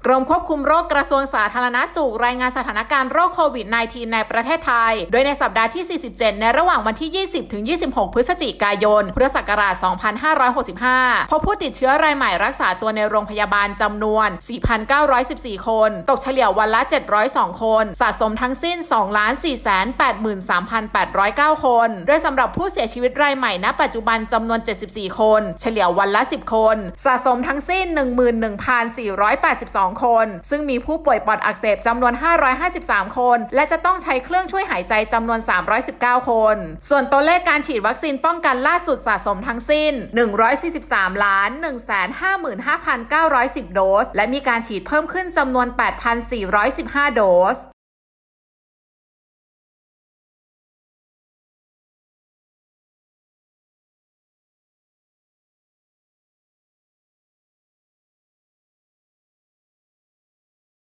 กรมควบคุมโรคกระทรวงสาธารณสุขรายงานสถานการณ์โรคโควิด -19 ในประเทศไทยโดยในสัปดาห์ที่ 47 ในระหว่างวันที่ 20 ถึง 26 พฤศจิกายน พุทธศักราช 2565 พบผู้ติดเชื้อรายใหม่รักษาตัวในโรงพยาบาลจำนวน 4,914 คน ตกเฉลี่ยวันละ 702 คน สะสมทั้งสิ้น 2,483,809 คน โดยสำหรับผู้เสียชีวิตรายใหม่ณปัจจุบันจำนวน 74 คน เฉลี่ยวันละ 10 คน สะสมทั้งสิ้น 11,482 คน ซึ่งมีผู้ป่วยปอดอักเสบจำนวน 553 คน และจะต้องใช้เครื่องช่วยหายใจจำนวน 319 คน ส่วนตัวเลขการฉีดวัคซีนป้องกันล่าสุดสะสมทั้งสิ้น 143,155,910 โดส และมีการฉีดเพิ่มขึ้นจำนวน 8,415 โดส